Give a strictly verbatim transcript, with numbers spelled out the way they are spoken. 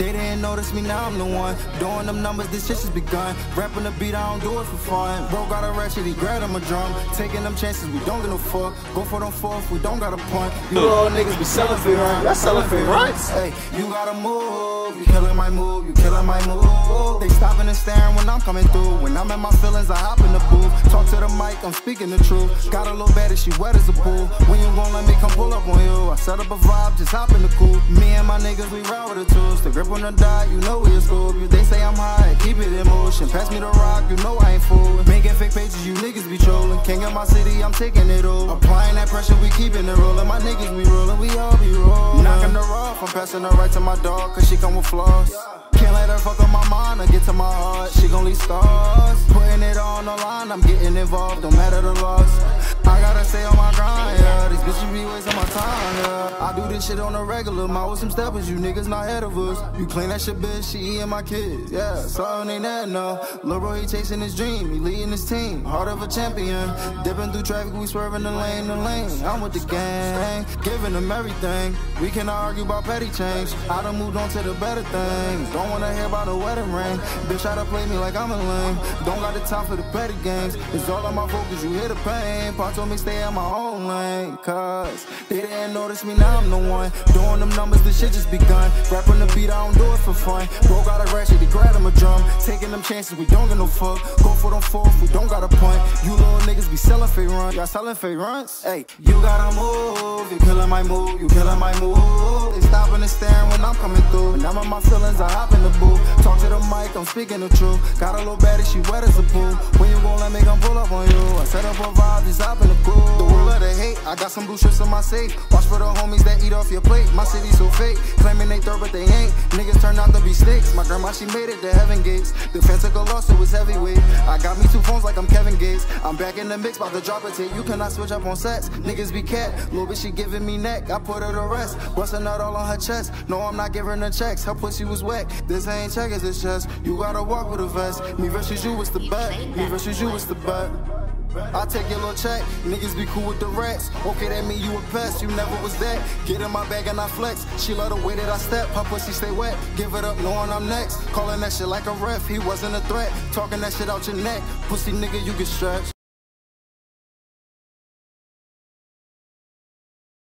They didn't notice me, now I'm the one doing them numbers, this shit just begun. Rapping the beat, I don't do it for fun. Bro got a ratchet, he grabbed him a drum. Taking them chances, we don't get no fuck. Go for them fourth, we don't got a point. You little niggas be selling for run, y'all selling for runs. Hey, you gotta move, you killing my move, you killing my move. They stopping and staring when I'm coming through. When I'm in my feelings, I hop in the booth. Talk to the mic, I'm speaking the truth. Got a little baddie, she wet as a pool. When you gon' let me come pull up on you? I set up a vibe, just hop in the coupe. Me and my niggas, we ride with the tools. The grip on the dot, you know we a scoop. You they say I'm high, keep it in motion. Pass me the rock, you know I ain't fooling. Making fake pages, you niggas be trolling. King of my city, I'm taking it all. Applying that pressure, we keeping it rolling. My niggas, we rolling, we all be rolling. Knocking her off, I'm passing her right to my dog, cause she come with flaws. Can't let her fuck up my mind or get to my heart. She gon' leave stars. Putting it on the line, I'm getting involved, don't matter the loss. I gotta stay on my grind, yeah. These bitches be wasting my time, yeah. I do this shit on a regular, my with some steppers, you niggas not ahead of us. You clean that shit, bitch, she eating my kids, yeah. Something ain't that, no. Lil' bro, he chasing his dream, he leading his team. Heart of a champion. Dipping through traffic, we swerving the lane to lane. I'm with the gang, giving them everything. We cannot argue about petty change. I done moved on to the better things. Don't wanna hear about a wedding ring. Bitch, try to play me like I'm a lame. Don't got the time for the petty games. It's all on my focus, you hear the pain. Pop told me stay in my own lane, cause they didn't notice me, now I'm the one doing them numbers, this shit just begun. Rapping the beat, I don't do it for fun. Bro got a ratchet, he grab him a drum. Taking them chances, we don't get no fuck. Go for them fourth, we don't got a punt. You little niggas be selling fake runs. Y'all selling fake runs? Hey, you gotta move, you killing my move, you killing my move. They stopping and staring when I'm coming through. And I'm in my feelings, I hop in the booth. Talk to the mic, I'm speaking the truth. Got a little baddie, she wet as a pool. When you gon' let me come pull up on you? I set up a vibe, just hop in the pool. The world of the hate, I got some blue strips in my safe. Watch for the homies that eat off your plate. My city so fake, claiming they third but they ain't. Niggas turn out to be snakes. My grandma, she made it to heaven gates. The fence took a loss, it was heavyweight. I got me two phones like I'm Kevin Gates. I'm back in the mix, about to drop a tape. You cannot switch up on sets, niggas be cat. Little bitch, she giving me neck, I put her to rest. Bustin' out all on her chest, no I'm not giving her checks. Her pussy was wet, this ain't checkers, it's just you gotta walk with a vest. Me versus you, what's the bet? Me versus you, what's the bet? I take your little check, niggas be cool with the rats. Okay, that mean you a pest, you never was that. Get in my bag and I flex, she love the way that I step. Her pussy stay wet, give it up knowing I'm next. Calling that shit like a ref, he wasn't a threat. Talking that shit out your neck, pussy nigga you get stretched.